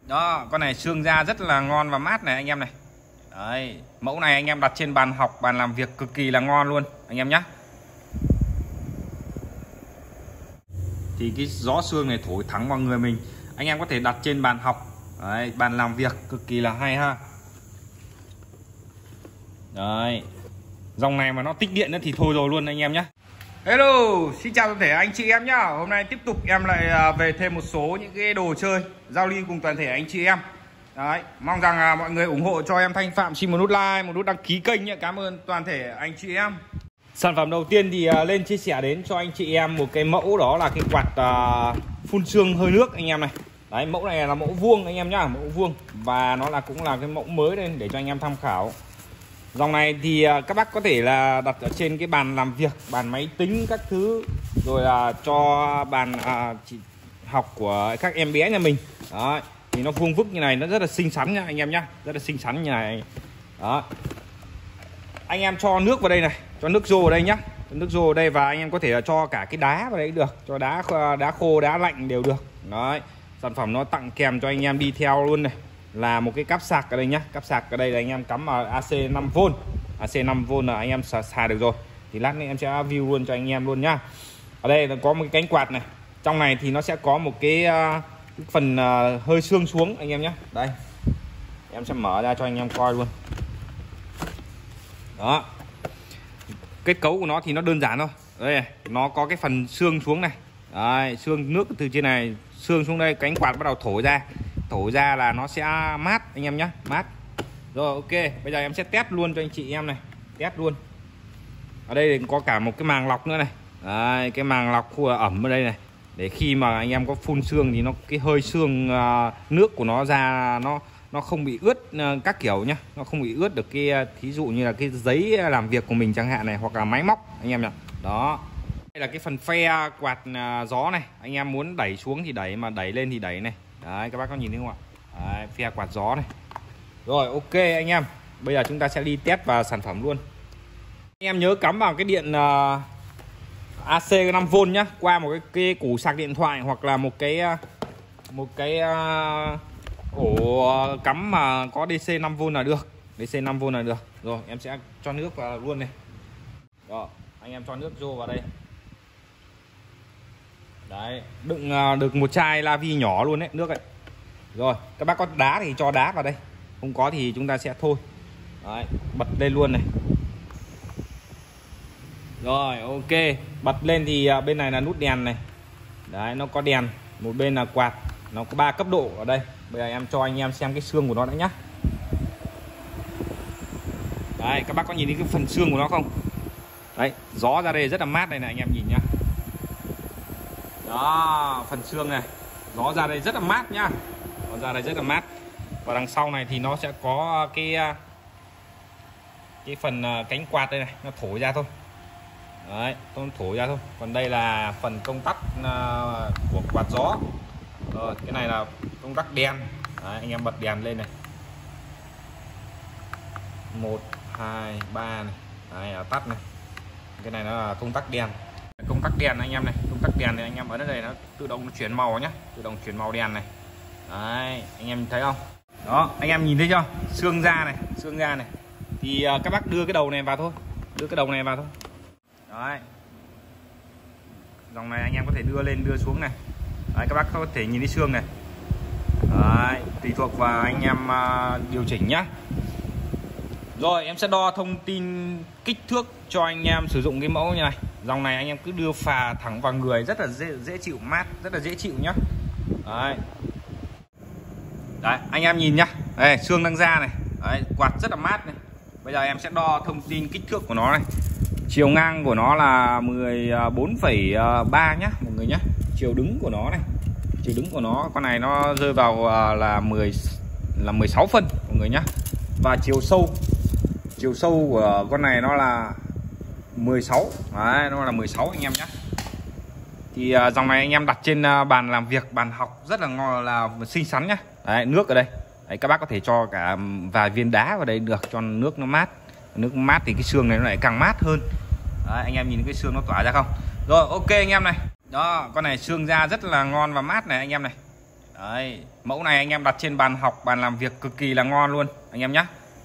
Đó, con này xương da rất là ngon và mát này anh em này. Đấy, mẫu này anh em đặt trên bàn học, bàn làm việc cực kỳ là ngon luôn anh em nhé. Thì cái gió xương này thổi thẳng vào người mình, anh em có thể đặt trên bàn học. Đấy, bàn làm việc cực kỳ là hay ha. Đấy, dòng này mà nó tích điện nữa thì thôi rồi luôn anh em nhé. Hello, xin chào toàn thể anh chị em nhá. Hôm nay tiếp tục em lại về thêm một số những cái đồ chơi giao lưu cùng toàn thể anh chị em. Đấy, mong rằng mọi người ủng hộ cho em Thanh Phạm, xin một nút like, một nút đăng ký kênh nhé. Cảm ơn toàn thể anh chị em. Sản phẩm đầu tiên thì lên chia sẻ đến cho anh chị em một cái mẫu, đó là cái quạt phun sương hơi nước anh em này. Đấy, mẫu này là mẫu vuông anh em nhá, mẫu vuông, và nó cũng là cái mẫu mới lên để cho anh em tham khảo. Dòng này thì các bác có thể là đặt ở trên cái bàn làm việc, bàn máy tính các thứ, rồi là cho bàn học của các em bé nhà mình. Đó, thì nó vuông vức như này, nó rất là xinh xắn nha anh em nhá, rất là xinh xắn như này. Đó, anh em cho nước vào đây này, cho nước rô vào đây nhá, nước rô vào đây, và anh em có thể là cho cả cái đá vào đấy được, cho đá khô, đá lạnh đều được. Đấy, sản phẩm nó tặng kèm cho anh em đi theo luôn này là một cái cáp sạc ở đây nhá. Cáp sạc ở đây là anh em cắm vào AC 5V, AC 5V là anh em xài được rồi. Thì lát nữa em sẽ view luôn cho anh em luôn nhá. Ở đây là có một cái cánh quạt này, trong này thì nó sẽ có một cái phần hơi xương xuống anh em nhé. Đây, em sẽ mở ra cho anh em coi luôn. Đó, kết cấu của nó thì nó đơn giản thôi. Đây này, nó có cái phần xương xuống này. Đấy, xương nước từ trên này xương xuống đây, cánh quạt bắt đầu thổi ra là nó sẽ mát anh em nhé, mát. Rồi ok, bây giờ em sẽ test luôn cho anh chị em này, test luôn. Ở đây thì có cả một cái màng lọc nữa này. Đấy, cái màng lọc khu ẩm ở đây này, để khi mà anh em có phun sương thì nó cái hơi sương nước của nó ra nó không bị ướt các kiểu nhá, nó không bị ướt được cái thí dụ như là cái giấy làm việc của mình chẳng hạn này, hoặc là máy móc anh em nhỉ. Đó, đây là cái phần phe quạt gió này, anh em muốn đẩy xuống thì đẩy, mà đẩy lên thì đẩy này. Đấy, các bác có nhìn thấy không ạ? Đấy, phe quạt gió này. Rồi ok anh em, bây giờ chúng ta sẽ đi test vào sản phẩm luôn. Anh em nhớ cắm vào cái điện AC 5V nhá, qua một cái củ sạc điện thoại, hoặc là một cái ổ cắm mà có DC 5V là được, DC 5V là được. Rồi em sẽ cho nước vào luôn này. Đó, anh em cho nước vô vào đây. Đấy, đựng được một chai la vi nhỏ luôn đấy, nước ấy. Rồi các bác có đá thì cho đá vào đây, không có thì chúng ta sẽ thôi. Đấy, bật lên luôn này. Rồi ok, bật lên thì bên này là nút đèn này. Đấy, nó có đèn, một bên là quạt, nó có 3 cấp độ ở đây. Bây giờ em cho anh em xem cái xương của nó đã nhá. Đấy, các bác có nhìn thấy cái phần xương của nó không? Đấy, gió ra đây rất là mát này này anh em nhìn nhá. Đó, phần xương này, gió ra đây rất là mát nhá, gió ra đây rất là mát. Và đằng sau này thì nó sẽ có cái phần cánh quạt đây này, nó thổi ra thôi. Đấy, nó thổi ra thôi. Còn đây là phần công tắc của quạt gió. Rồi, cái này là công tắc đèn. Đấy, anh em bật đèn lên này, 1, 2, 3 này. Đấy, là tắt này. Cái này nó là công tắc đèn. Công tắc đèn anh em này, công tắc đèn thì anh em ở đây nó tự động nó chuyển màu nhá, tự động chuyển màu đèn này. Đấy, anh em thấy không? Đó, anh em nhìn thấy chưa? Xương da này, xương da này. Thì các bác đưa cái đầu này vào thôi, đưa cái đầu này vào thôi. Đấy, dòng này anh em có thể đưa lên đưa xuống này. Đấy, các bác có thể nhìn thấy xương này. Đấy, tùy thuộc vào anh em điều chỉnh nhá. Rồi em sẽ đo thông tin kích thước cho anh em sử dụng cái mẫu như này. Dòng này anh em cứ đưa phà thẳng vào người, rất là dễ chịu, mát, rất là dễ chịu nhá. Đấy, đấy anh em nhìn nhá, đây xương đang ra này. Đấy, quạt rất là mát này. Bây giờ em sẽ đo thông tin kích thước của nó này. Chiều ngang của nó là 14,3 nhá mọi người nhá. Chiều đứng của nó này, chiều đứng của nó, con này nó rơi vào là 16 phân mọi người nhá. Và chiều sâu của con này nó là 16. Đấy, nó là 16 anh em nhé. Thì dòng này anh em đặt trên bàn làm việc, bàn học rất là ngon, là xinh xắn nhá. Đấy, nước ở đây. Đấy, các bác có thể cho cả vài viên đá vào đây được, cho nước nó mát. Nước mát thì cái xương này nó lại càng mát hơn. Đấy, anh em nhìn cái xương nó tỏa ra không? Rồi ok anh em này. Đó, con này xương da rất là ngon và mát này anh em này. Đấy, mẫu này anh em đặt trên bàn học, bàn làm việc cực kỳ là ngon luôn anh em nhé.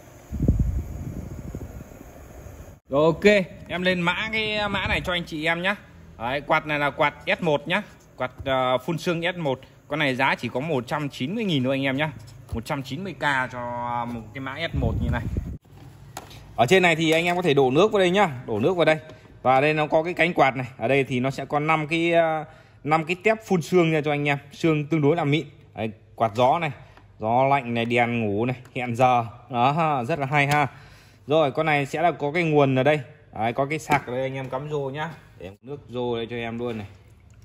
Rồi ok, em lên cái mã này cho anh chị em nhé. Đấy, quạt này là quạt S1 nhá, quạt phun sương S1. Con này giá chỉ có 190.000 thôi anh em nhé, 190k cho một cái mã S1 như này. Ở trên này thì anh em có thể đổ nước vào đây nhá, đổ nước vào đây. Và đây nó có cái cánh quạt này, ở đây thì nó sẽ có 5 cái tép phun sương nha cho anh em, sương tương đối là mịn. Đấy, quạt gió này, gió lạnh này, đèn ngủ này, hẹn giờ, đó rất là hay ha. Rồi con này sẽ là có cái nguồn ở đây. Đấy, có cái sạc ở đây anh em cắm rô nhá, để nước rô đây cho em luôn này,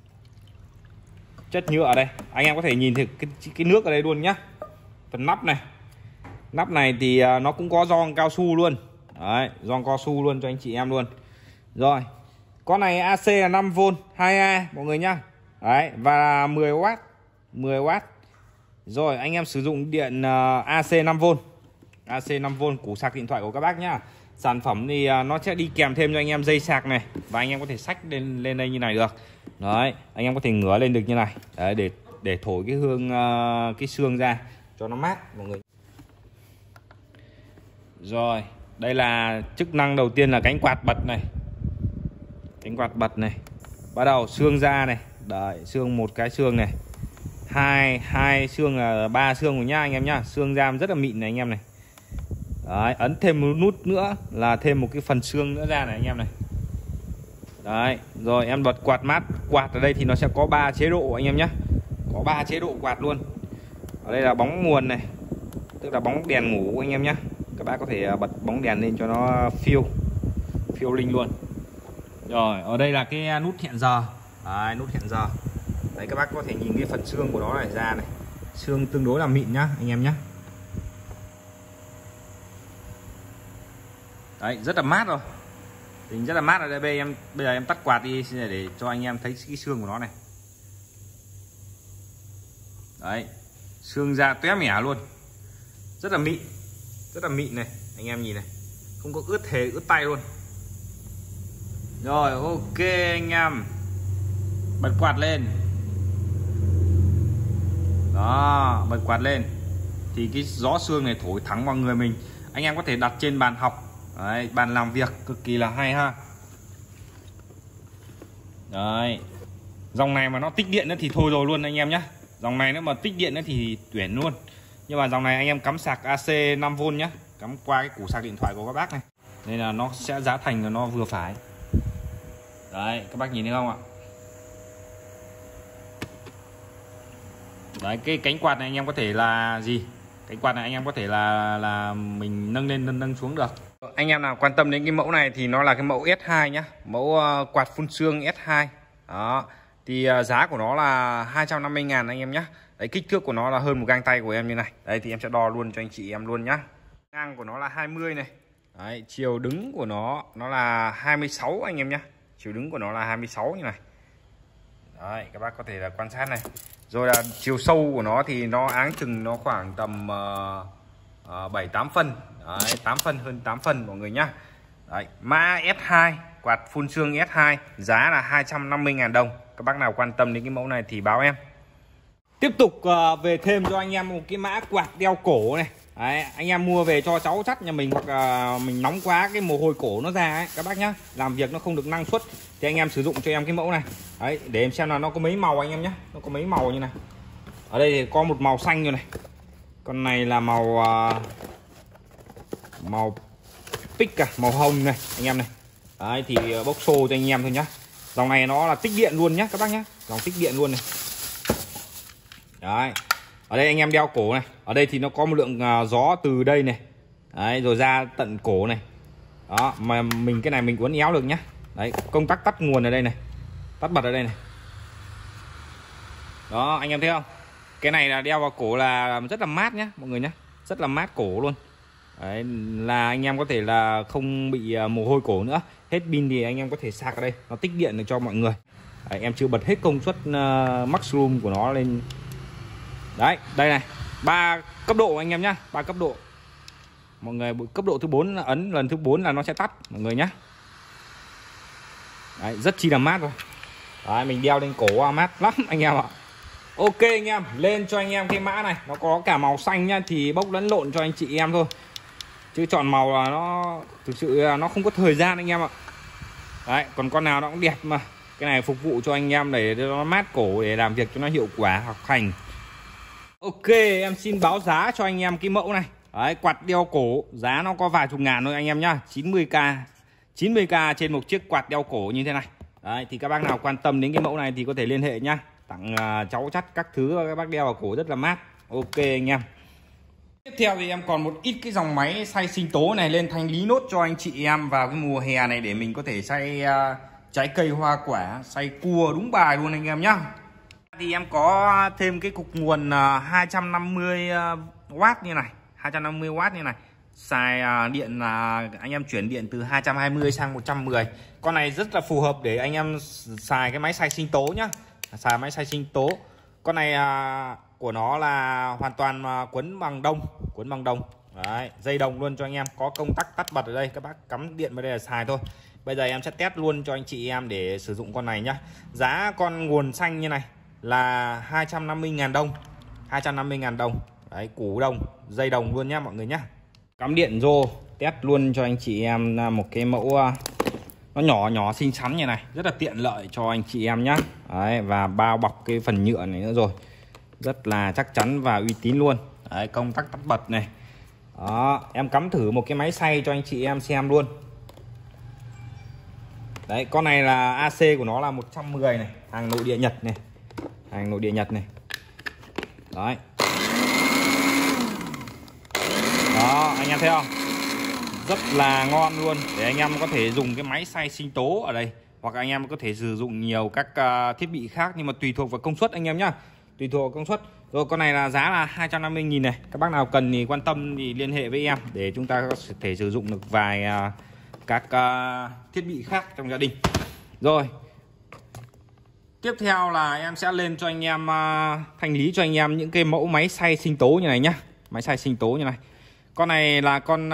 chất nhựa ở đây, anh em có thể nhìn thấy cái nước ở đây luôn nhá. Phần nắp này thì nó cũng có gioăng cao su luôn. Đấy, gioăng cao su luôn cho anh chị em luôn. Rồi con này AC là 5V 2A mọi người nhá. Đấy, và 10W. Rồi anh em sử dụng điện AC 5V, AC 5V củ sạc điện thoại của các bác nhá. Sản phẩm thì nó sẽ đi kèm thêm cho anh em dây sạc này, và anh em có thể xách lên đây như này được. Đấy, anh em có thể ngửa lên được như này. Đấy, để thổi cái hương cái sương ra cho nó mát mọi người. Rồi, đây là chức năng đầu tiên là cánh quạt bật này. Cánh quạt bật này. Bắt đầu sương ra này. Đấy, sương một cái sương này. Hai sương là 3 sương của nhá anh em nhá. Sương ra rất là mịn này anh em này. Đấy, ấn thêm một nút nữa là thêm một cái phần sương nữa ra này anh em này. Đấy, rồi em bật quạt mát. Quạt ở đây thì nó sẽ có 3 chế độ anh em nhé. Có 3 chế độ quạt luôn. Ở đây là bóng nguồn này, tức là bóng đèn ngủ anh em nhé. Các bác có thể bật bóng đèn lên cho nó phiêu linh luôn. Rồi, ở đây là cái nút hẹn giờ. Đấy, nút hẹn giờ. Đấy, các bác có thể nhìn cái phần xương của nó này ra này. Xương tương đối là mịn nhá anh em nhé. Đấy, rất là mát rồi. Tính rất là mát ở đây. Bây giờ em tắt quạt đi để cho anh em thấy cái xương của nó này. Đấy, xương ra tóe mẻ luôn. Rất là mịn này, anh em nhìn này. Không có ướt tay luôn. Rồi, ok anh em. Bật quạt lên. Đó, bật quạt lên thì cái gió sương này thổi thẳng vào người mình. Anh em có thể đặt trên bàn học. Đấy, bàn làm việc cực kỳ là hay ha. Đấy, dòng này mà nó tích điện nữa thì thôi rồi luôn anh em nhé. Dòng này nếu mà tích điện nữa thì tuyển luôn. Nhưng mà dòng này anh em cắm sạc AC 5V nhé, cắm qua cái củ sạc điện thoại của các bác này, nên là nó sẽ giá thành là nó vừa phải. Đấy, các bác nhìn thấy không ạ? Đấy, cái cánh quạt này anh em có thể là gì? Cánh quad này anh em có thể là mình nâng lên nâng xuống được. Anh em nào quan tâm đến cái mẫu này thì nó là cái mẫu S2 nhá, mẫu quạt phun sương S2. Đó, thì giá của nó là 250.000 anh em nhé. Đấy, kích thước của nó là hơn một gang tay của em như này. Đây thì em sẽ đo luôn cho anh chị em luôn nhá. Ngang của nó là 20 này. Đấy, chiều đứng của nó là 26 anh em nhé. Chiều đứng của nó là 26 như này. Đấy, các bác có thể là quan sát này. Rồi là chiều sâu của nó thì nó áng chừng nó khoảng tầm 7-8 phân. Đấy, 8 phân, hơn 8 phân mọi người nhá. Đấy, mã S2, quạt phun sương S2, giá là 250.000 đồng. Các bác nào quan tâm đến cái mẫu này thì báo em. Tiếp tục về thêm cho anh em một cái mã quạt đeo cổ này. Đấy, anh em mua về cho cháu chắt nhà mình, hoặc là mình nóng quá cái mồ hôi cổ nó ra ấy, các bác nhá, làm việc nó không được năng suất thì anh em sử dụng cho em cái mẫu này. Đấy, để em xem là nó có mấy màu anh em nhé. Nó có mấy màu như này. Ở đây thì có một màu xanh như này. Con này là màu màu pick à, màu hồng này anh em này. Đấy, thì bốc xô cho anh em thôi nhá. Dòng này nó là tích điện luôn nhá các bác nhá, dòng tích điện luôn này. Đấy, ở đây anh em đeo cổ này, ở đây thì nó có một lượng gió từ đây này. Đấy, rồi ra tận cổ này. Đó, mà mình cái này mình uốn éo được nhá. Đấy, công tắc tắt nguồn ở đây này, tắt bật ở đây này. Đó, anh em thấy không? Cái này là đeo vào cổ là rất là mát nhá mọi người nhá, rất là mát cổ luôn. Đấy, là anh em có thể là không bị mồ hôi cổ nữa. Hết pin thì anh em có thể sạc ở đây, nó tích điện được cho mọi người. Đấy, em chưa bật hết công suất maximum của nó lên. Đấy, đây này, 3 cấp độ anh em nhá, 3 cấp độ. Mọi người cấp độ thứ 4 ấn lần thứ 4 là nó sẽ tắt mọi người nhá. Đấy, rất chi là mát rồi. Đấy, mình đeo lên cổ mát lắm anh em ạ. Ok anh em, lên cho anh em cái mã này, nó có cả màu xanh nhá, thì bốc lẫn lộn cho anh chị em thôi. Chứ chọn màu là nó thực sự là nó không có thời gian anh em ạ. Đấy, còn con nào nó cũng đẹp mà. Cái này phục vụ cho anh em để nó mát cổ, để làm việc cho nó hiệu quả học hành. Ok, em xin báo giá cho anh em cái mẫu này. Đấy, quạt đeo cổ, giá nó có vài chục ngàn thôi anh em nhá, 90k. 90k trên một chiếc quạt đeo cổ như thế này. Đấy, thì các bác nào quan tâm đến cái mẫu này thì có thể liên hệ nhá. Tặng cháu chắt các thứ, các bác đeo vào cổ rất là mát. Ok anh em. Tiếp theo thì em còn một ít cái dòng máy xay sinh tố này lên thanh lý nốt cho anh chị em vào cái mùa hè này, để mình có thể xay trái cây hoa quả, xay cua đúng bài luôn anh em nhá. Thì em có thêm cái cục nguồn 250W như này, 250W như này. Xài điện là anh em chuyển điện từ 220 sang 110. Con này rất là phù hợp để anh em xài cái máy xay sinh tố nhá. Xài máy xay sinh tố. Con này của nó là hoàn toàn quấn bằng đồng. Đấy, dây đồng luôn cho anh em, có công tắc tắt bật ở đây, các bác cắm điện vào đây là xài thôi. Bây giờ em sẽ test luôn cho anh chị em để sử dụng con này nhá. Giá con nguồn xanh như này là 250.000 đồng. 250.000 đồng. Đấy, củ đồng, dây đồng luôn nhá mọi người nhá. Cắm điện rô, test luôn cho anh chị em một cái mẫu nó nhỏ xinh xắn như này, rất là tiện lợi cho anh chị em nhá. Đấy, và bao bọc cái phần nhựa này nữa rồi, rất là chắc chắn và uy tín luôn. Đấy, công tắc tắt bật này. Đó, em cắm thử một cái máy xay cho anh chị em xem luôn. Đấy, con này là AC của nó là 110 này, hàng nội địa Nhật này. Hàng nội địa Nhật này. Đấy. Đó, anh em thấy không? Rất là ngon luôn. Để anh em có thể dùng cái máy xay sinh tố ở đây, hoặc anh em có thể sử dụng nhiều các thiết bị khác, nhưng mà tùy thuộc vào công suất anh em nhá. Tùy thuộc vào công suất. Rồi con này là giá là 250.000 này. Các bác nào cần thì quan tâm thì liên hệ với em để chúng ta có thể sử dụng được vài các thiết bị khác trong gia đình. Rồi. Tiếp theo là em sẽ lên cho anh em thanh lý cho anh em những cái mẫu máy xay sinh tố như này nhá. Máy xay sinh tố như này. Con này là con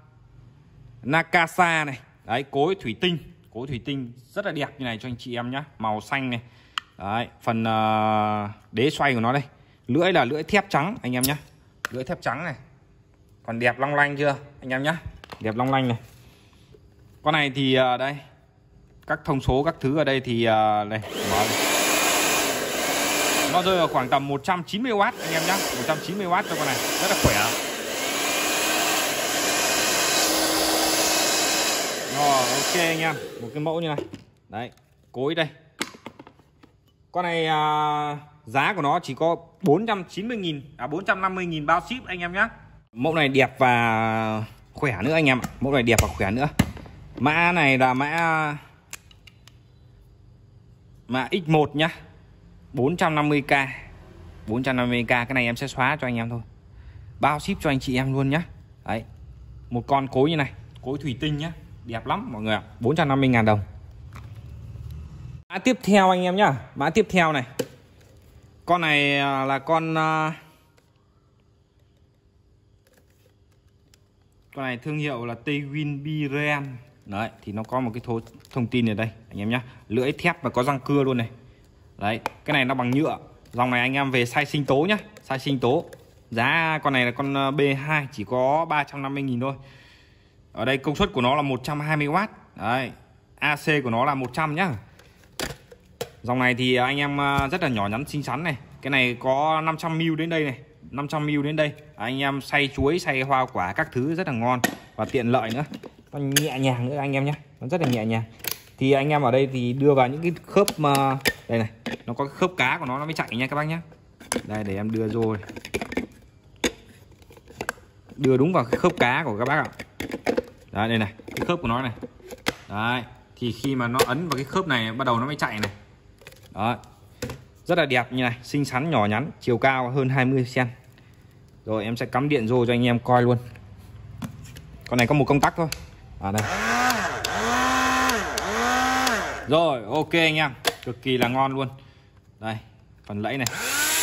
Nakasa này. Đấy, cối thủy tinh rất là đẹp như này cho anh chị em nhá, màu xanh này. Đấy, phần đế xoay của nó đây. Lưỡi là lưỡi thép trắng anh em nhá. Lưỡi thép trắng này. Còn đẹp long lanh chưa anh em nhá. Đẹp long lanh này. Con này thì đây, các thông số các thứ ở đây thì đây, nó rơi vào khoảng tầm 190W anh em nhá, 190W cho con này, rất là khỏe. Rồi, ok anh em, một cái mẫu như này. Đấy, cối đây. Con này giá của nó chỉ có 490.000, 450.000 bao ship anh em nhá. Mẫu này đẹp và khỏe nữa anh em ạ. Mẫu này đẹp và khỏe nữa. Mã này là mã X1 nhá. 450k. 450k, cái này em sẽ xóa cho anh em thôi. Bao ship cho anh chị em luôn nhá. Đấy. Một con cối như này, cối thủy tinh nhá. Đẹp lắm mọi người ạ. 450.000 đồng. Mã tiếp theo anh em nhá. Mã tiếp theo này. Con này là con này thương hiệu là Tailwind Biren. Đấy, thì nó có một cái thông tin ở đây anh em nhá. Lưỡi thép và có răng cưa luôn này. Đấy, cái này nó bằng nhựa. Dòng này anh em về xay sinh tố nhá. Xay sinh tố. Giá con này là con B2 chỉ có 350.000 thôi. Ở đây công suất của nó là 120W. Đấy, AC của nó là 100 nhá. Dòng này thì anh em rất là nhỏ nhắn xinh xắn này. Cái này có 500ml đến đây này, 500ml đến đây. Anh em xay chuối, xay hoa quả các thứ rất là ngon và tiện lợi nữa. Nó nhẹ nhàng nữa anh em nhé, nó rất là nhẹ nhàng. Thì anh em ở đây thì đưa vào những cái khớp mà đây này, nó có cái khớp cá của nó mới chạy nha các bác nhé. Đây để em đưa rồi, đưa đúng vào cái khớp cá của các bác ạ. Đấy, đây này, cái khớp của nó này. Đấy, thì khi mà nó ấn vào cái khớp này bắt đầu nó mới chạy này. Đó, rất là đẹp như này, xinh xắn nhỏ nhắn, chiều cao hơn 20 cm. Rồi em sẽ cắm điện rô cho anh em coi luôn. Con này có một công tắc thôi. Đây. Rồi, ok anh em, cực kỳ là ngon luôn. Đây, phần lẫy này.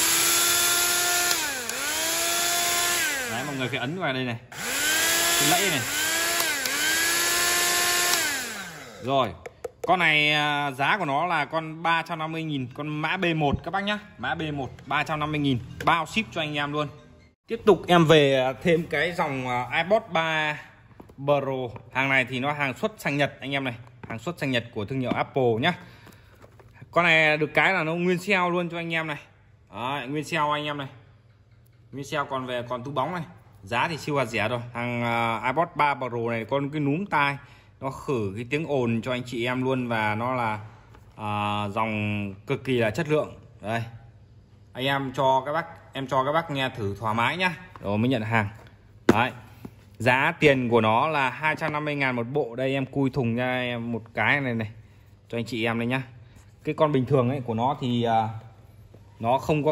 Đấy, mọi người phải ấn vào đây này. Cái lẫy này. Rồi, Con này giá của nó là con 350.000, con mã B1 các bác nhá. Mã B1 350.000, bao ship cho anh em luôn. Tiếp tục em về thêm cái dòng iPod 3 Pro. Hàng này thì nó hàng xuất sang Nhật anh em này, hàng xuất sang Nhật của thương hiệu Apple nhá. Con này được cái là nó nguyên sale luôn cho anh em này. Đấy, nguyên sale anh em này. Nguyên sale còn túi bóng này. Giá thì siêu hạt rẻ rồi. Hàng iPod 3 Pro này con cái núm tai, nó khử cái tiếng ồn cho anh chị em luôn, và nó là dòng cực kỳ là chất lượng. Đây. Anh em cho các bác nghe thử thoải mái nhá, rồi mới nhận hàng. Đấy. Giá tiền của nó là 250.000 một bộ. Đây em cui thùng ra em một cái này cho anh chị em đây nhá. Cái con bình thường ấy của nó thì nó không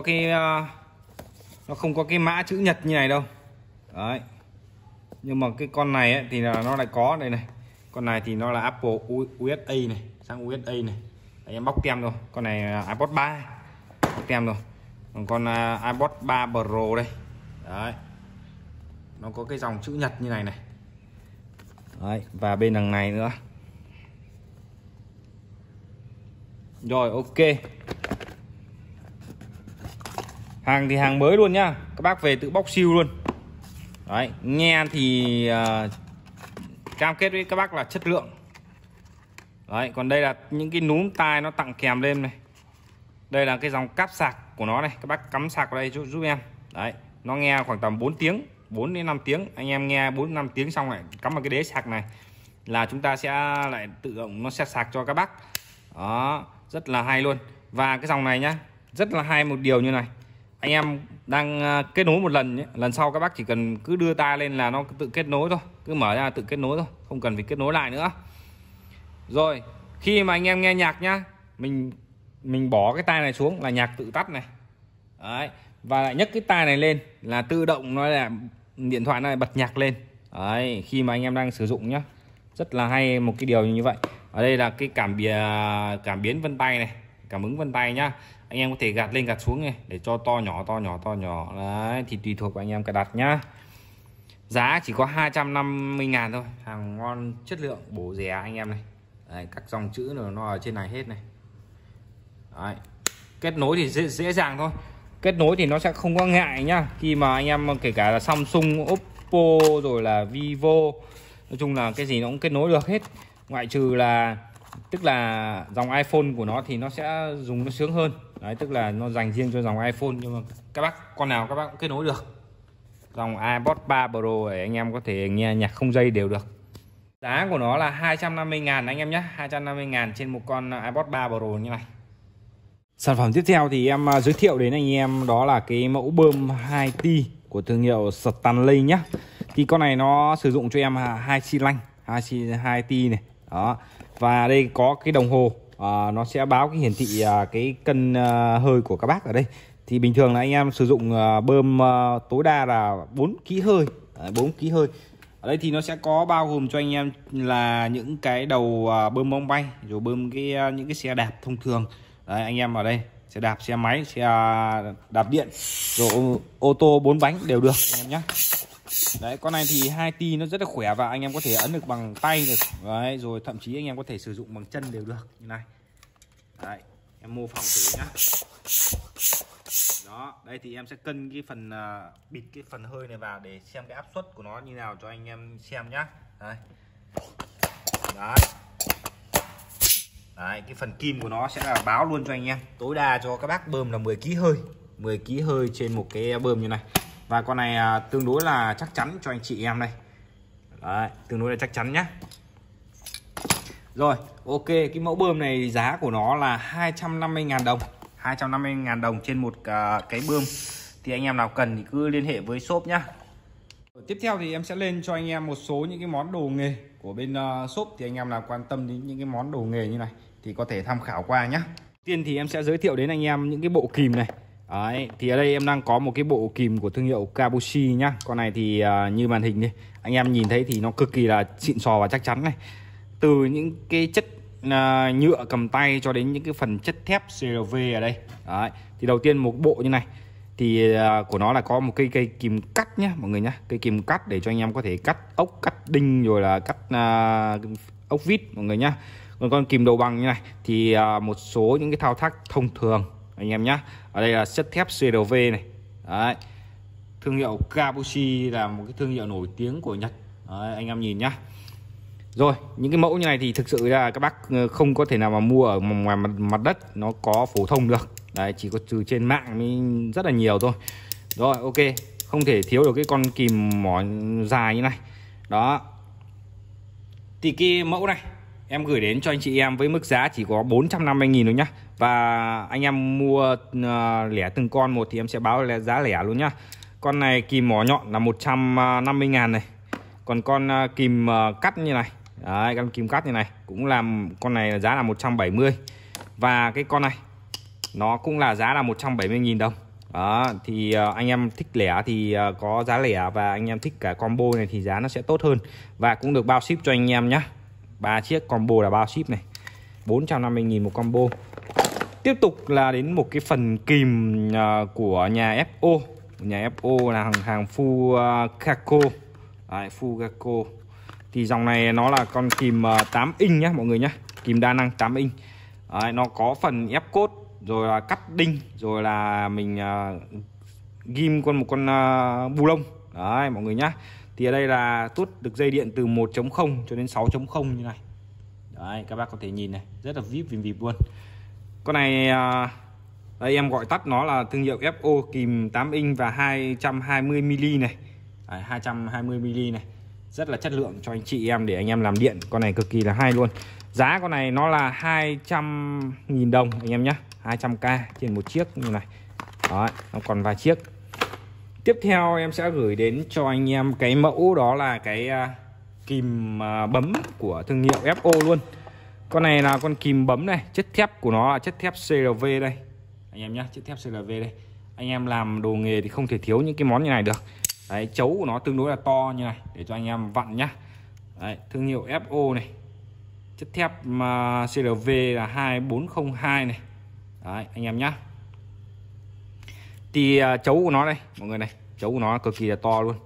có cái mã chữ nhật như này đâu. Đấy. Nhưng mà cái con này ấy, thì là nó lại có đây này. Con này thì nó là Apple USA này, sang USA này. Đấy, em bóc tem rồi. Con này iPod 3 bóc tem rồi. Còn con iPod 3 Pro đây. Đấy. Nó có cái dòng chữ nhật như này này. Đấy, và bên đằng này nữa. Rồi, ok. Hàng thì hàng mới luôn nhá. Các bác về tự bóc siêu luôn. Đấy, nghe thì cam kết với các bác là chất lượng. Đấy, còn đây là những cái núm tai nó tặng kèm lên này. Đây là cái dòng cáp sạc của nó này. Các bác cắm sạc vào đây giúp em. Đấy, nó nghe khoảng tầm 4 tiếng, 4 đến 5 tiếng. Anh em nghe 4 5 tiếng xong lại cắm vào cái đế sạc này là chúng ta sẽ lại tự động nó sẽ sạc cho các bác. Đó, rất là hay luôn. Và cái dòng này nhá, rất là hay một điều như này. Anh em đang kết nối một lần nhé. Lần sau các bác chỉ cần cứ đưa tai lên là nó tự kết nối thôi. Cứ mở ra tự kết nối thôi, không cần phải kết nối lại nữa. Rồi, khi mà anh em nghe nhạc nhá, mình bỏ cái tai này xuống là nhạc tự tắt này. Đấy, và lại nhấc cái tai này lên là tự động nó là điện thoại nó lại bật nhạc lên. Đấy, khi mà anh em đang sử dụng nhá. Rất là hay một cái điều như vậy. Ở đây là cái cảm biến vân tay này, cảm ứng vân tay nhá. Anh em có thể gạt lên gạt xuống này để cho to nhỏ. Đấy, thì tùy thuộc vào anh em cài đặt nhá. Giá chỉ có 250.000 thôi. Hàng ngon, chất lượng, bổ rẻ anh em này. Đấy, các dòng chữ nó ở trên này hết này. Đấy. Kết nối thì dễ dàng thôi. Kết nối thì nó sẽ không có ngại nhá. Khi mà anh em kể cả là Samsung, Oppo rồi là Vivo, nói chung là cái gì nó cũng kết nối được hết. Ngoại trừ là tức là dòng iPhone của nó thì nó sẽ dùng nó sướng hơn. Đấy, tức là nó dành riêng cho dòng iPhone, nhưng mà các bác con nào các bác cũng kết nối được. Dòng iPod 3 Pro để anh em có thể nghe nhạc không dây đều được. Giá của nó là 250.000 anh em nhé, 250.000 trên một con iPod 3 Pro như này. Sản phẩm tiếp theo thì em giới thiệu đến anh em đó là cái mẫu bơm 2T của thương hiệu Stanley nhé. Thì con này nó sử dụng cho em 2 xi lanh, 2T này. Đó. Và đây có cái đồng hồ, nó sẽ báo cái hiển thị cái cân hơi của các bác ở đây. Thì bình thường là anh em sử dụng bơm tối đa là 4 kg hơi. 4 kg hơi. Ở đây thì nó sẽ có bao gồm cho anh em là những cái đầu bơm bóng bay, rồi bơm những cái xe đạp thông thường. Đấy, anh em ở đây xe đạp, xe máy, xe đạp điện, rồi ô tô 4 bánh đều được anh em nhé. Đấy, con này thì 2T nó rất là khỏe và anh em có thể ấn được bằng tay được. Đấy, rồi thậm chí anh em có thể sử dụng bằng chân đều được như này. Đấy, em mô phỏng thử nhá. Đó, đây thì em sẽ cân cái phần bịt cái phần hơi này vào để xem cái áp suất của nó như nào cho anh em xem nhá. Đấy. Đấy. Đấy, cái phần kim của nó sẽ là báo luôn cho anh em. Tối đa cho các bác bơm là 10 kg hơi. 10 kg hơi trên một cái bơm như này. Và con này tương đối là chắc chắn cho anh chị em đây. Đấy, tương đối là chắc chắn nhá. Rồi, ok, cái mẫu bơm này giá của nó là 250.000 đồng. 250.000 đồng trên một cái bơm. Thì anh em nào cần thì cứ liên hệ với shop nhá. Tiếp theo thì em sẽ lên cho anh em một số những cái món đồ nghề của bên shop. Thì anh em nào quan tâm đến những cái món đồ nghề như này thì có thể tham khảo qua nhá. Tiên thì em sẽ giới thiệu đến anh em những cái bộ kìm này. Đấy, thì ở đây em đang có một cái bộ kìm của thương hiệu Kabushi nhá. Con này thì như màn hình đây, anh em nhìn thấy thì nó cực kỳ là xịn sò và chắc chắn này. Từ những cái chất nhựa cầm tay cho đến những cái phần chất thép CRV ở đây. Đấy, thì đầu tiên một bộ như này thì của nó là có một cây kìm cắt nhá mọi người nhá, cây kìm cắt để cho anh em có thể cắt ốc, cắt đinh rồi là cắt ốc vít mọi người nhá. Còn con kìm đầu bằng như này thì một số những cái thao tác thông thường anh em nhé. Ở đây là chất thép CRV này. Đấy. Thương hiệu Kabushi là một cái thương hiệu nổi tiếng của Nhật. Đấy, anh em nhìn nhá. Rồi, những cái mẫu như này thì thực sự là các bác không có thể nào mà mua ở ngoài mặt đất nó có phổ thông được. Đấy, chỉ có từ trên mạng mới rất là nhiều thôi. Rồi, ok, không thể thiếu được cái con kìm mỏ dài như này. Đó. Thì cái mẫu này em gửi đến cho anh chị em với mức giá chỉ có 450.000 thôi nhá. Và anh em mua lẻ từng con một thì em sẽ báo là giá lẻ luôn nhá. Con này kìm mỏ nhọn là 150.000 này. Còn con kìm cắt như này, đấy, con kìm cắt như này cũng làm con này giá là 170. Và cái con này nó cũng là giá là 170.000 đồng. Đó, thì anh em thích lẻ thì có giá lẻ, và anh em thích cả combo này thì giá nó sẽ tốt hơn. Và cũng được bao ship cho anh em nhé. 3 chiếc combo là bao ship này, 450.000 một combo. Tiếp tục là đến một cái phần kìm của nhà FO. Nhà FO là hàng Fugako. Đấy, Fugako. Thì dòng này nó là con kìm 8 inch nhá mọi người nhá. Kìm đa năng 8 inch. Đấy, nó có phần ép cốt, rồi là cắt đinh, rồi là mình ghim một con bu lông. Đấy mọi người nhá. Thì ở đây là tuốt được dây điện từ 1.0 cho đến 6.0 như này. Đấy, các bác có thể nhìn này, rất là vip luôn. Con này đây em gọi tắt nó là thương hiệu FO, kìm 8 inch và 220mm này. Đấy, 220mm này. Rất là chất lượng cho anh chị em để anh em làm điện. Con này cực kỳ là hay luôn. Giá con này nó là 200.000 đồng anh em nhé. 200k trên một chiếc như này. Đó, nó còn vài chiếc. Tiếp theo em sẽ gửi đến cho anh em cái mẫu đó là cái kìm bấm của thương hiệu FO luôn. Con này là con kìm bấm này, chất thép của nó là chất thép CRV đây. Anh em nhé, chất thép CRV đây. Anh em làm đồ nghề thì không thể thiếu những cái món như này được. Đấy, chấu của nó tương đối là to như này để cho anh em vặn nhá. Đấy, thương hiệu FO này. Chất thép CRV là 2402 này. Đấy, anh em nhá. Thì chấu của nó đây, mọi người này, chấu của nó cực kỳ là to luôn.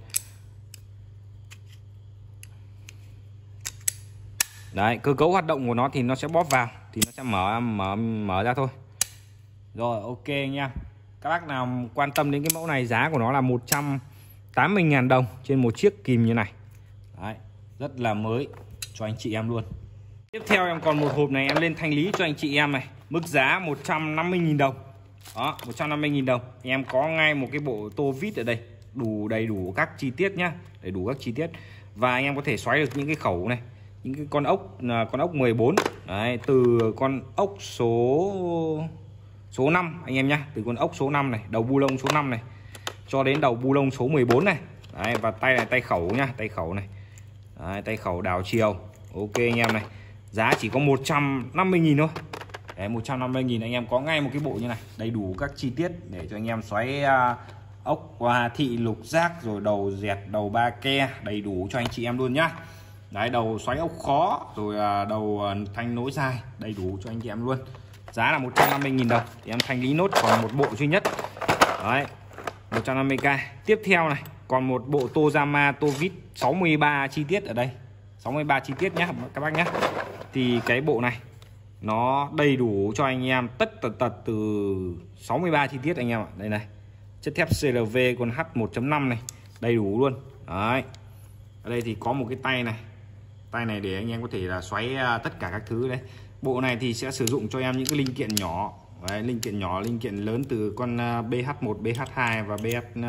Đấy, cơ cấu hoạt động của nó thì nó sẽ bóp vào thì nó sẽ mở ra thôi. Rồi, ok anh em. Các bác nào quan tâm đến cái mẫu này, giá của nó là 180.000 đồng trên một chiếc kìm như này. Đấy, rất là mới cho anh chị em luôn. Tiếp theo em còn một hộp này em lên thanh lý cho anh chị em này, mức giá 150.000 đồng. Đó, 150.000 đồng. Em có ngay một cái bộ tô vít ở đây, đầy đủ các chi tiết nhá, đầy đủ các chi tiết. Và anh em có thể xoáy được những cái khẩu này, những cái con ốc 14. Đấy, từ con ốc số 5 anh em nhá, từ con ốc số 5 này, đầu bu lông số 5 này cho đến đầu bu lông số 14 này. Đấy, và tay này, tay khẩu nhá, tay khẩu này. Đấy, tay khẩu đảo chiều. Ok anh em này. Giá chỉ có 150.000 thôi. Đấy, 150.000 anh em có ngay một cái bộ như này, đầy đủ các chi tiết để cho anh em xoáy ốc hoa thị, lục giác, rồi đầu dẹt, đầu ba ke, đầy đủ cho anh chị em luôn nhá. Đấy, đầu xoáy ốc khó, rồi đầu thanh nối dài, đầy đủ cho anh chị em luôn. Giá là 150.000 đồng. Thì em thanh lý nốt còn một bộ duy nhất. Đấy, 150k. Tiếp theo này, còn một bộ Tozama tô vít 63 chi tiết ở đây. 63 chi tiết nhá các bác nhé. Thì cái bộ này nó đầy đủ cho anh em tất tật từ 63 chi tiết anh em ạ. Đây này, chất thép CRV con H1.5 này, đầy đủ luôn. Đấy, ở đây thì có một cái tay này để anh em có thể là xoáy tất cả các thứ đấy. Bộ này thì sẽ sử dụng cho em những cái linh kiện nhỏ. Đấy, linh kiện nhỏ, linh kiện lớn từ con BH1, BH2 và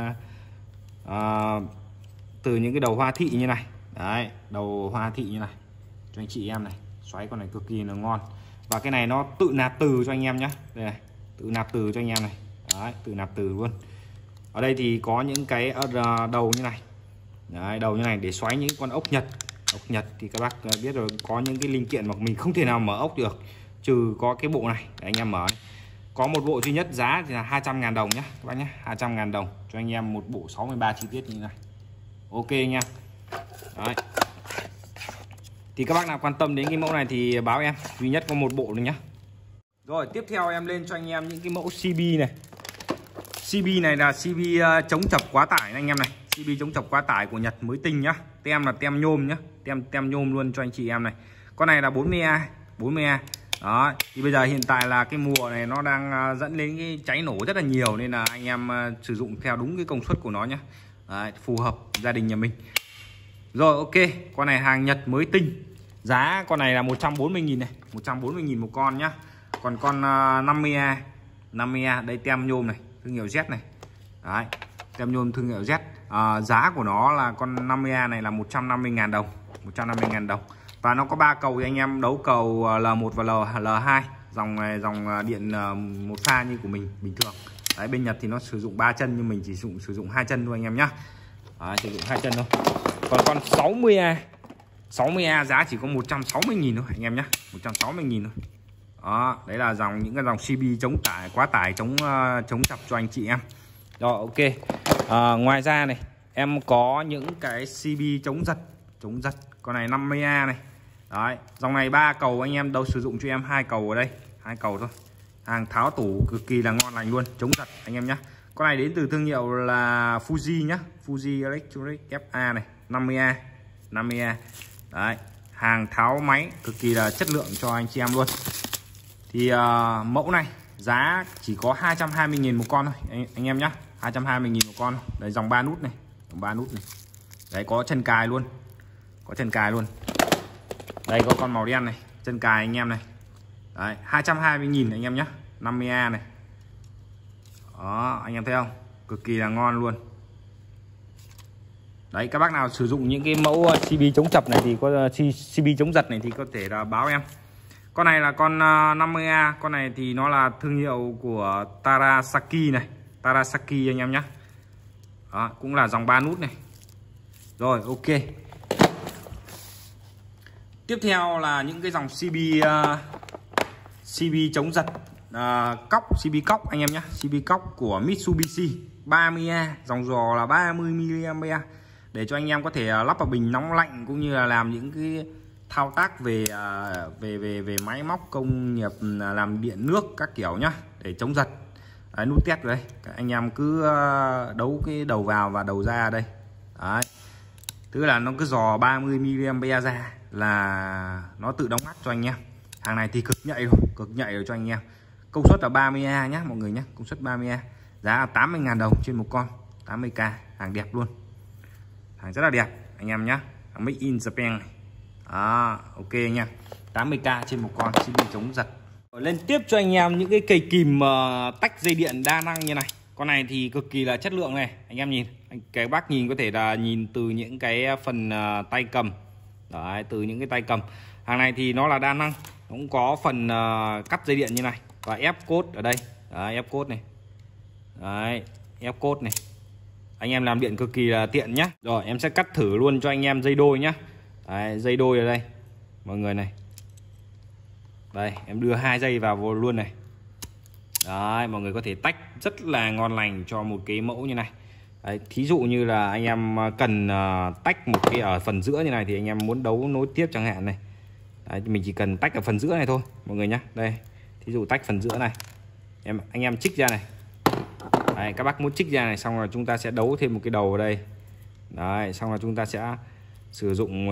từ những cái đầu hoa thị như này. Đấy, đầu hoa thị như này cho anh chị em này, xoáy con này cực kỳ là ngon. Và cái này nó tự nạp từ cho anh em nhé. Đây này, tự nạp từ cho anh em này. Đấy, tự nạp từ luôn. Ở đây thì có những cái đầu như này. Đấy, đầu như này để xoáy những con ốc Nhật. Ốc Nhật thì các bác biết rồi, có những cái linh kiện mà mình không thể nào mở ốc được, trừ có cái bộ này để anh em mở. Có một bộ duy nhất, giá thì là 200.000 đồng nhé các bác nhé. 200.000 đồng cho anh em một bộ 63 chi tiết như này. Ok nha. Đấy. Thì các bác nào quan tâm đến cái mẫu này thì báo em, duy nhất có một bộ thôi nhá. Rồi, tiếp theo em lên cho anh em những cái mẫu CB này. CB này là CB chống chập quá tải anh em này. CB chống chập quá tải của Nhật mới tinh nhá. Tem là tem nhôm nhá, tem nhôm luôn cho anh chị em này. Con này là 40A, 40A. Đó, thì bây giờ hiện tại là cái mùa này nó đang dẫn đến cái cháy nổ rất là nhiều, nên là anh em sử dụng theo đúng cái công suất của nó nhé. Đấy, phù hợp gia đình nhà mình. Rồi ok, con này hàng Nhật mới tinh. Giá con này là 140.000 này, 140.000 một con nhá. Còn con 50A đây, tem nhôm này, thương hiệu Z này. Đấy, tem nhôm thương hiệu Z. Giá của nó là con 50A này là 150.000 đồng, 150.000 đồng. Và nó có 3 cầu thì anh em đấu cầu L1 và L2. Dòng này dòng điện một pha như của mình bình thường. Đấy, bên Nhật thì nó sử dụng 3 chân nhưng mình chỉ sử dụng 2 chân thôi anh em nhá. Đấy, sử dụng 2 chân thôi. Còn con 60A giá chỉ có 160.000 thôi anh em nhé, 160.000 thôi. Đó, đấy là những cái dòng CB chống tải, quá tải, chống chập cho anh chị em. Rồi ok. Ngoài ra này, em có những cái CB chống giật. Con này 50A này. Đấy, dòng này 3 cầu anh em đâu sử dụng cho em 2 cầu ở đây, 2 cầu thôi. Hàng tháo tủ cực kỳ là ngon lành luôn, chống giật anh em nhé. Con này đến từ thương hiệu là Fuji nhá, Fuji Electric FA này, 50A. Đấy, hàng tháo máy cực kỳ là chất lượng cho anh chị em luôn. Thì mẫu này giá chỉ có 220.000 một con thôi anh em nhá, 220.000 một con. Đấy, dòng 3 nút này, dòng 3 nút này. Đấy, có chân cài luôn, Đây có con màu đen này, chân cài anh em này. Đấy, 220.000 anh em nhé, 50A này. Đó, anh em thấy không? Cực kỳ là ngon luôn. Đấy, các bác nào sử dụng những cái mẫu CB chống chập này thì có CB chống giật này thì có thể là báo em. Con này là con 50A, con này thì nó là thương hiệu của Tarasaki này, Tarasaki anh em nhé. Đó, cũng là dòng 3 nút này. Rồi ok. Tiếp theo là những cái dòng CB chống giật cóc, CB cóc anh em nhé, CB cóc của Mitsubishi 30A, dòng giò là 30mA, để cho anh em có thể lắp vào bình nóng lạnh cũng như là làm những cái thao tác về máy móc công nghiệp, làm điện nước các kiểu nhá, để chống giật. Đấy, nút test đây, các anh em cứ đấu cái đầu vào và đầu ra đây. Đấy, tức là nó cứ dò 30mA ra là nó tự đóng ngắt cho anh em. Hàng này thì cực nhạy rồi cho anh em. Công suất là 30A nhé mọi người nhé, công suất 30A. Giá là 80.000 đồng trên một con, 80k, hàng đẹp luôn, hàng rất là đẹp anh em nhé, hàng Made in Japan này. Đó, ok nha, 80k trên một con CB chống giật. Lên tiếp cho anh em những cái cây kìm tách dây điện đa năng như này. Con này thì cực kỳ là chất lượng này, anh em nhìn, cái bác nhìn có thể là nhìn từ những cái phần tay cầm. Đấy, từ những cái tay cầm. Hàng này thì nó là đa năng, cũng có phần cắt dây điện như này và ép cốt ở đây. Đấy, ép cốt này. Đấy, ép cốt này. Anh em làm điện cực kỳ là tiện nhá. Rồi em sẽ cắt thử luôn cho anh em dây đôi nhá. Đấy, dây đôi ở đây mọi người này. Đây em đưa 2 dây vào luôn này. Đấy, mọi người có thể tách rất là ngon lành cho một cái mẫu như này. Đấy, thí dụ như là anh em cần tách một cái ở phần giữa như này thì anh em muốn đấu nối tiếp chẳng hạn này. Đấy, mình chỉ cần tách ở phần giữa này thôi mọi người nhá. Đây, thí dụ tách phần giữa này, anh em trích ra này. Đấy, các bác muốn trích ra này, xong rồi chúng ta sẽ đấu thêm một cái đầu ở đây. Đấy, xong rồi chúng ta sẽ sử dụng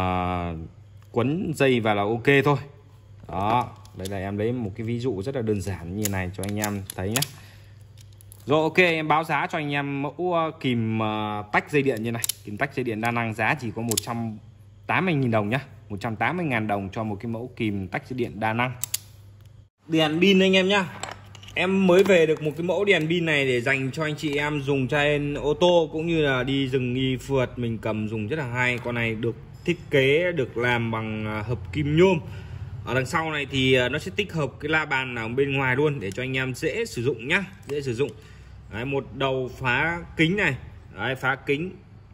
quấn dây vào là ok thôi. Đó, đây là em lấy một cái ví dụ rất là đơn giản như này cho anh em thấy nhé. Rồi ok, em báo giá cho anh em mẫu kìm tách dây điện như này, kìm tách dây điện đa năng, giá chỉ có 180.000 đồng nhá, 180.000 đồng cho một cái mẫu kìm tách dây điện đa năng. Đèn pin anh em nhá. Em mới về được một cái mẫu đèn pin này để dành cho anh chị em dùng trên ô tô cũng như là đi rừng đi phượt mình cầm dùng rất là hay. Con này được thiết kế, được làm bằng hợp kim nhôm. Ở đằng sau này thì nó sẽ tích hợp cái la bàn ở bên ngoài luôn để cho anh em dễ sử dụng nhá, dễ sử dụng. Đấy, một đầu phá kính này. Đấy, phá kính.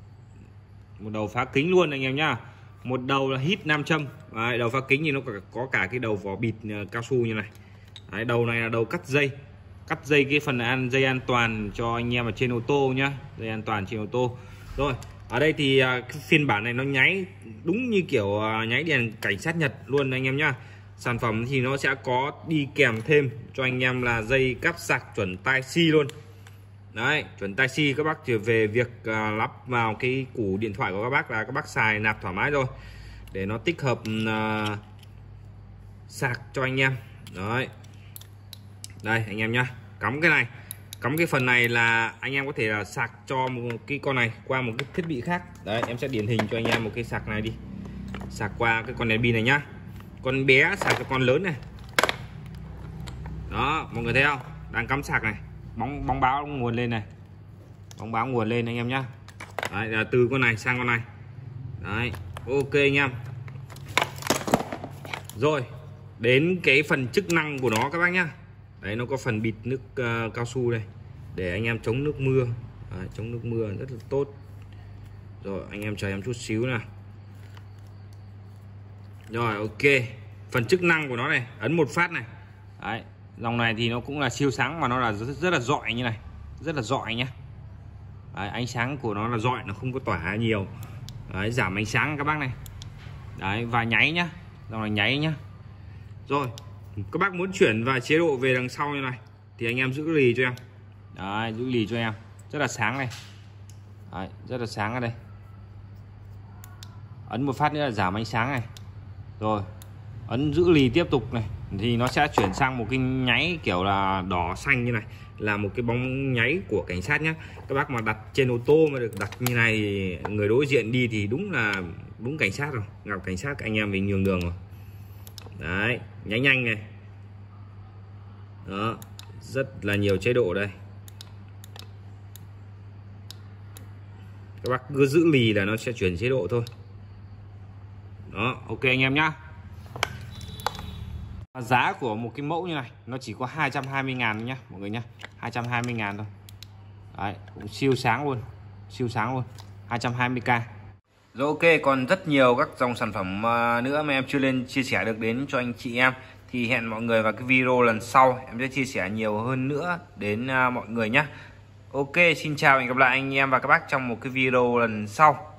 Một đầu phá kính luôn anh em nhá. Một đầu là hít nam châm. Đấy, đầu phá kính thì nó có cả cái đầu vỏ bịt cao su như này. Đấy, đầu này là đầu cắt dây cái phần dây an toàn cho anh em ở trên ô tô nhá, dây an toàn trên ô tô. Rồi ở đây thì cái phiên bản này nó nháy đúng như kiểu nháy đèn cảnh sát Nhật luôn anh em nhá. Sản phẩm thì nó sẽ có đi kèm thêm cho anh em là dây cáp sạc chuẩn Type-C luôn. Đấy, chuẩn Type-C, các bác chỉ về việc lắp vào cái củ điện thoại của các bác là các bác xài nạp thoải mái rồi, để nó tích hợp sạc cho anh em. Đấy, đây anh em nhá, cắm cái này, cắm cái phần này là anh em có thể là sạc cho một cái con này qua một cái thiết bị khác. Đấy, em sẽ điển hình cho anh em một cái sạc này đi, sạc qua cái con đèn pin này nhá, con bé sạc cho con lớn này. Đó, mọi người thấy không, đang cắm sạc này, bóng báo nguồn lên này, bóng báo nguồn lên anh em nhá. Đấy, là từ con này sang con này. Đấy, ok anh em. Rồi, đến cái phần chức năng của nó các bác nhá. Đấy, nó có phần bịt nước cao su đây để anh em chống nước mưa. Đấy, chống nước mưa rất là tốt. Rồi anh em chờ em chút xíu nào. Rồi ok, phần chức năng của nó này, ấn một phát này. Đấy, dòng này thì nó cũng là siêu sáng mà nó là rất là rọi như này, rất là rọi nhá. Đấy, ánh sáng của nó là rọi, nó không có tỏa nhiều. Đấy, giảm ánh sáng các bác này. Đấy, và nháy nhá, dòng này nháy nhá. Rồi các bác muốn chuyển vào chế độ về đằng sau như này thì anh em giữ lì cho em. Đấy, giữ lì cho em, rất là sáng này. Đấy, rất là sáng ở đây. Ấn một phát nữa là giảm ánh sáng này. Rồi ấn giữ lì tiếp tục này thì nó sẽ chuyển sang một cái nháy kiểu là đỏ xanh như này, là một cái bóng nháy của cảnh sát nhé. Các bác mà đặt trên ô tô mà được đặt như này thì người đối diện đi thì đúng cảnh sát rồi, gặp cảnh sát anh em mình nhường đường rồi. Đấy, nháy nhanh này. Đó, rất là nhiều chế độ đây. Các bác cứ giữ lì là nó sẽ chuyển chế độ thôi. Đó, ok anh em nhá. Giá của một cái mẫu như này nó chỉ có 220.000 nhá mọi người nhá, 220.000 thôi. Đấy, cũng siêu sáng luôn, siêu sáng luôn, 220k. Rồi ok, còn rất nhiều các dòng sản phẩm nữa mà em chưa lên chia sẻ được đến cho anh chị em. Thì hẹn mọi người vào cái video lần sau em sẽ chia sẻ nhiều hơn nữa đến mọi người nhé. Ok, xin chào và hẹn gặp lại anh em và các bác trong một cái video lần sau.